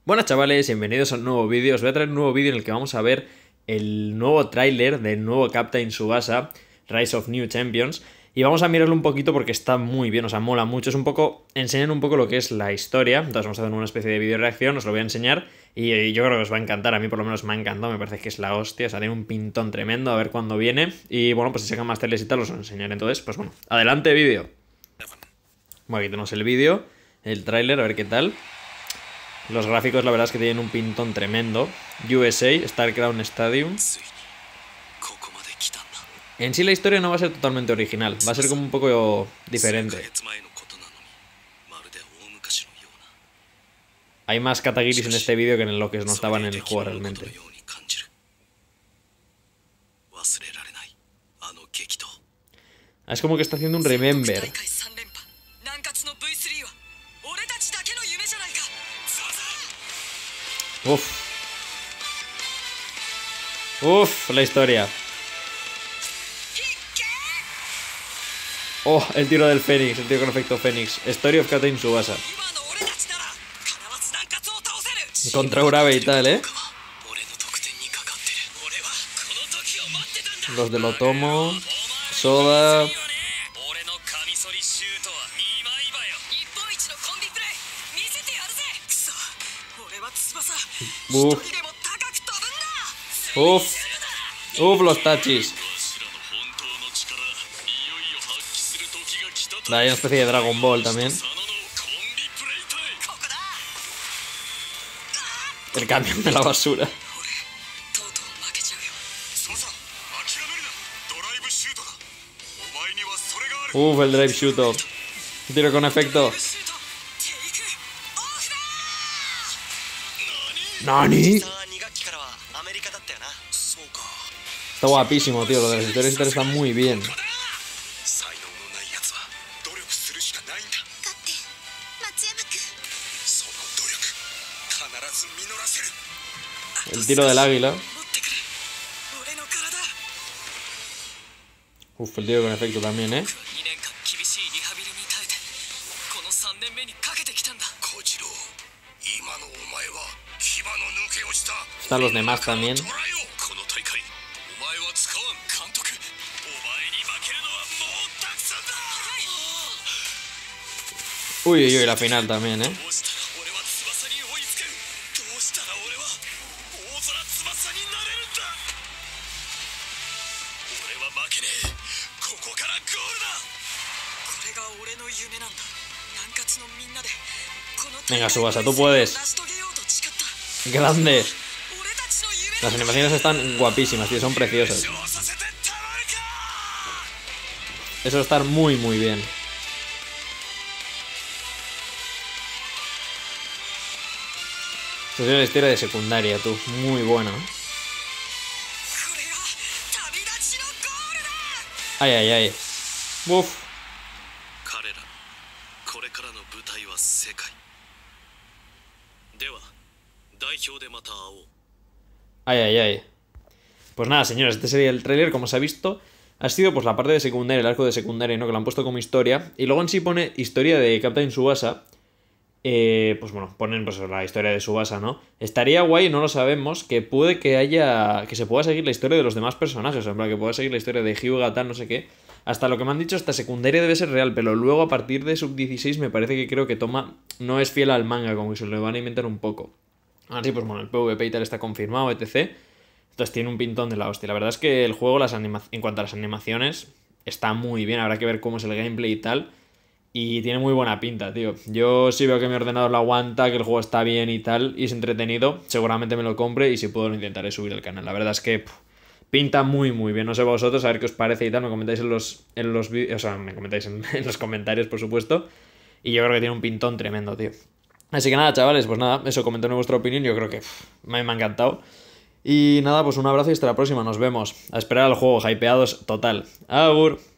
Buenas chavales, bienvenidos a un nuevo vídeo. Os voy a traer un nuevo vídeo en el que vamos a ver el nuevo tráiler del nuevo Captain Tsubasa, Rise of New Champions. Y vamos a mirarlo un poquito porque está muy bien, o sea, mola mucho. Es un poco, enseñan un poco lo que es la historia. Entonces vamos a hacer una especie de vídeo reacción, os lo voy a enseñar. Y yo creo que os va a encantar, a mí por lo menos me ha encantado, me parece que es la hostia. O sea, tiene un pintón tremendo, a ver cuándo viene. Y bueno, pues si sacan más teles y tal os lo enseñaré. Entonces, pues bueno, adelante vídeo. Bueno, aquí tenemos el vídeo, el tráiler, a ver qué tal. Los gráficos la verdad es que tienen un pintón tremendo. USA, StarCrown Stadium. En sí la historia no va a ser totalmente original, va a ser como un poco diferente. Hay más katagiris en este vídeo que en lo que no estaban en el juego realmente. Es como que está haciendo un remember. Uf, la historia. Oh, el tiro del Fénix, el tiro con efecto Fénix. Story of Captain Tsubasa. Contra Urabe y tal, Los del Otomo. Soda. Uf, los tachis. Hay una especie de Dragon Ball también. El camión de la basura. Uf, el drive shooter. Tiro con efecto. ¿Nani? Está guapísimo, tío. Lo de las historias y tal está muy bien. El tiro del águila. Uf, el tiro con efecto también, Están los demás también. Uy, la final también, Venga, Tsubasa, tú puedes. Grande. Las animaciones están guapísimas, tío, son preciosas. Eso está muy, muy bien. Esta es la historia de secundaria, tú. Muy buena. Ay, ay, ay. Uf. Ay, ay, ay. Pues nada, señores, este sería el tráiler, como se ha visto. Ha sido pues la parte de secundaria, el arco de secundaria, ¿no? Que lo han puesto como historia. Y luego en sí pone historia de Captain Tsubasa. Pues bueno, ponen pues la historia de Tsubasa, ¿no? Estaría guay, no lo sabemos, que puede que haya... Que se pueda seguir la historia de los demás personajes. O sea, en plan, que pueda seguir la historia de Hyuga, tal, no sé qué. Hasta lo que me han dicho, hasta secundaria debe ser real. Pero luego a partir de sub-16 me parece que creo que toma... No es fiel al manga, como que se lo van a inventar un poco. Así pues bueno, el PvP y tal está confirmado, etc. Entonces tiene un pintón de la hostia. La verdad es que el juego, en cuanto a las animaciones, está muy bien. Habrá que ver cómo es el gameplay y tal. Y tiene muy buena pinta, tío. Yo sí veo que mi ordenador lo aguanta, que el juego está bien y tal, y es entretenido. Seguramente me lo compre y si puedo lo intentaré subir al canal. La verdad es que pinta muy, muy bien. No sé vosotros, a ver qué os parece y tal. Me comentáis en los vídeos, o sea, me comentáis en los comentarios, por supuesto. Y yo creo que tiene un pintón tremendo, tío. Así que nada, chavales, pues nada, eso, comentadme vuestra opinión, yo creo que me ha encantado. Y nada, pues un abrazo y hasta la próxima, nos vemos. A esperar al juego, hypeados total. Agur.